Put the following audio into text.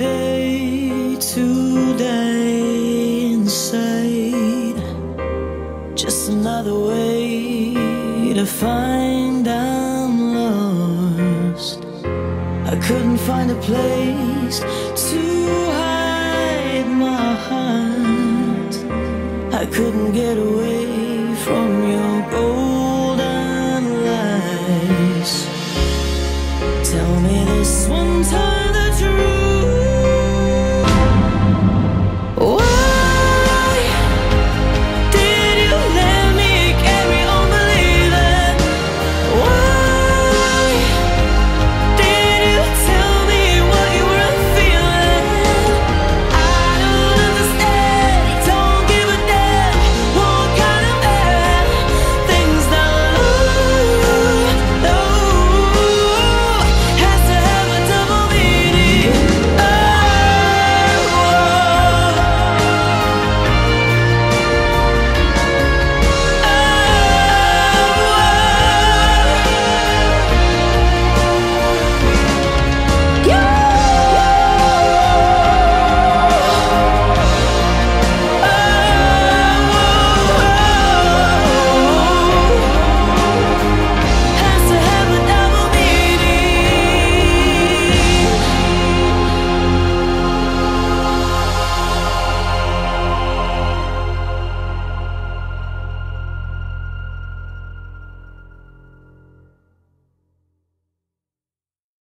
day today inside. Just another way to find I'm lost. I couldn't find a place to hide my heart. I couldn't get away from your golden lies. Tell me this one time